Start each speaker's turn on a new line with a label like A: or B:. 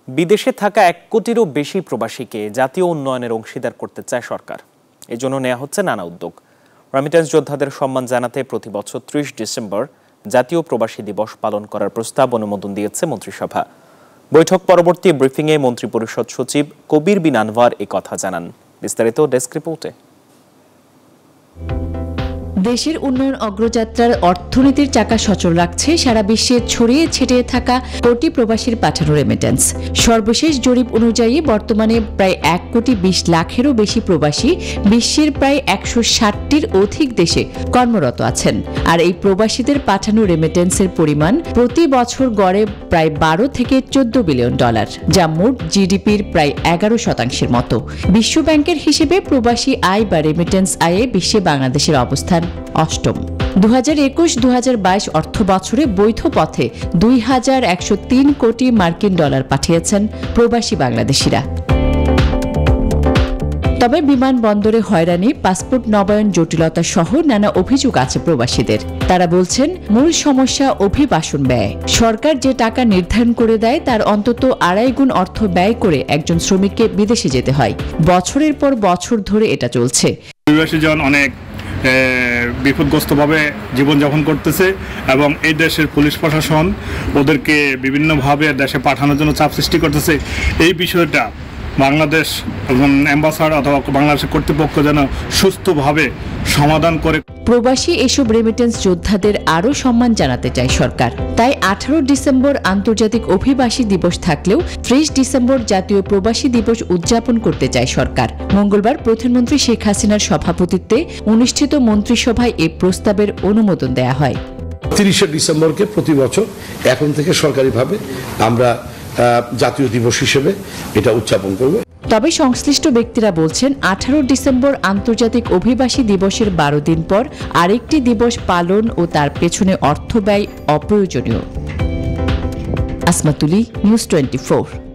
A: বিদেশে থাকা 1 কোটিরও বেশি প্রবাসীকে জাতীয় উন্নয়নের অংশীদার করতে চায় সরকার। এজন্য নেওয়া হচ্ছে নানা উদ্যোগ। রেমিটেন্স যোদ্ধাদের সম্মান জানাতে প্রতি বছর 30 ডিসেম্বর জাতীয় প্রবাসী দিবস পালন করার প্রস্তাব অনুমোদন দিয়েছে মন্ত্রিসভা। বৈঠক পরবর্তী ব্রিফিংয়ে মন্ত্রিপরিষদ সচিব কবির বিন আনওয়ার এই কথা জানান। বিস্তারিত ডেস্ক রিপোর্টে।
B: দেশের উন্নয়ন অগ্রযাত্রার অর্থনীতির চাকা সচল রাখছে সারা বিশ্বে ছড়িয়ে ছিটিয়ে থাকা কোটি প্রবাসীর পাঠানো রেমিটেন্স। সর্বশেষ জরিপ অনুযায়ী বর্তমানে প্রায় 1 কোটি 20 লাখেরও বেশি প্রবাসী বিশ্বের প্রায় 160টির অধিক দেশে কর্মরত আছেন। আর এই প্রবাসীদের পাঠানো রেমিটেন্সের পরিমাণ প্রতি বছর গড়ে প্রায় 12 থেকে 14 বিলিয়ন ডলার, যা মোট জিডিপির প্রায় 11% মতো। বিশ্বব্যাংকের হিসেবে প্রবাসী আয় বা রেমিটেন্স আয়ে বিশ্বে বাংলাদেশের অবস্থান অষ্টম। 2021-2022 অর্থ বছরে বৈধ পথে 2103 কোটি মার্কিন ডলার পাঠিয়েছেন প্রবাসী বাংলাদেশিরা। তবে বিমানবন্দরে হয়রানি, পাসপোর্ট নবায়ন জটিলতা সহ নানা অভিযোগ আছে প্রবাসীদের। তারা বলছেন, মূল সমস্যা অভিবাসন ব্যয়। সরকার যে টাকা নির্ধারণ করে দেয় তার অন্তত 2.5 গুণ অর্থ ব্যয় করে একজন শ্রমিককে বিদেশে যেতে হয়। বছরের পর বছর ধরে এটা চলছে।
C: প্রবাসীজন অনেক বিপদগ্রস্তভাবে জীবনযাপন করতেছে এবং এই দেশের পুলিশ প্রশাসন ওদেরকে বিভিন্নভাবে দেশে পাঠানোর জন্য চাপ সৃষ্টি করতেছে। এই বিষয়টা বাংলাদেশ অ্যাম্বাসাডার অথবা বাংলাদেশের কর্তৃপক্ষ যেন সুস্থভাবে সমাধান করে।
B: প্রবাসী এসব রেমিটেন্স যোদ্ধাদের আরও সম্মান জানাতে চায় সরকার। তাই 18 ডিসেম্বর আন্তর্জাতিক অভিবাসী দিবস থাকলেও 30 ডিসেম্বর জাতীয় প্রবাসী দিবস উদযাপন করতে চায় সরকার। মঙ্গলবার প্রধানমন্ত্রী শেখ হাসিনার সভাপতিত্বে অনুষ্ঠিত মন্ত্রিসভায় এই প্রস্তাবের অনুমোদন দেয়া হয়।
D: 30 ডিসেম্বরকে প্রতি বছর এখন থেকে সরকারিভাবে আমরা জাতীয় দিবস হিসেবে এটা উদযাপন করব।
B: তবে সংশ্লিষ্ট ব্যক্তিরা বলছেন, 18 ডিসেম্বর আন্তর্জাতিক অভিবাসী দিবসের 12 দিন পর আরেকটি দিবস পালন ও তার পেছনে অর্থ ব্যয় অপ্রয়োজনীয়। আসমাতুলি, নিউজ 24।